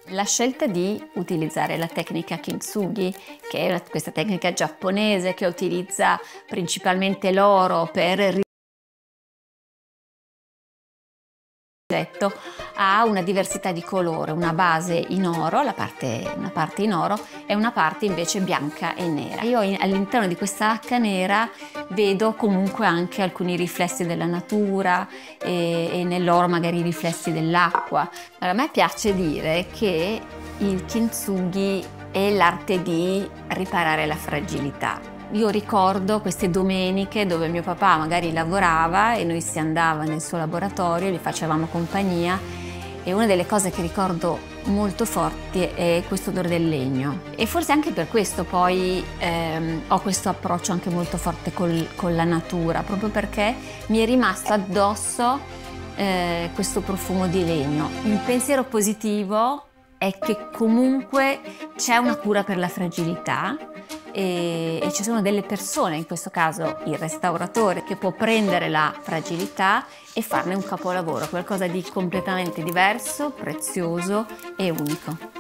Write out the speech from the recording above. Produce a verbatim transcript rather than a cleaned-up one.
La scelta di utilizzare la tecnica Kintsugi, che è questa tecnica giapponese che utilizza principalmente l'oro per ha una diversità di colore, una base in oro, la parte, una parte in oro e una parte invece bianca e nera. Io all'interno di questa H nera vedo comunque anche alcuni riflessi della natura e, e nell'oro magari i riflessi dell'acqua. A me piace dire che il Kintsugi è l'arte di riparare la fragilità. Io ricordo queste domeniche dove mio papà magari lavorava e noi si andava nel suo laboratorio, gli facevamo compagnia e una delle cose che ricordo molto forti è questo odore del legno. E forse anche per questo poi ehm, ho questo approccio anche molto forte col, con la natura, proprio perché mi è rimasto addosso eh, questo profumo di legno. Il pensiero positivo è che comunque c'è una cura per la fragilità e, e ci sono delle persone, in questo caso il restauratore, che può prendere la fragilità e farne un capolavoro, qualcosa di completamente diverso, prezioso e unico.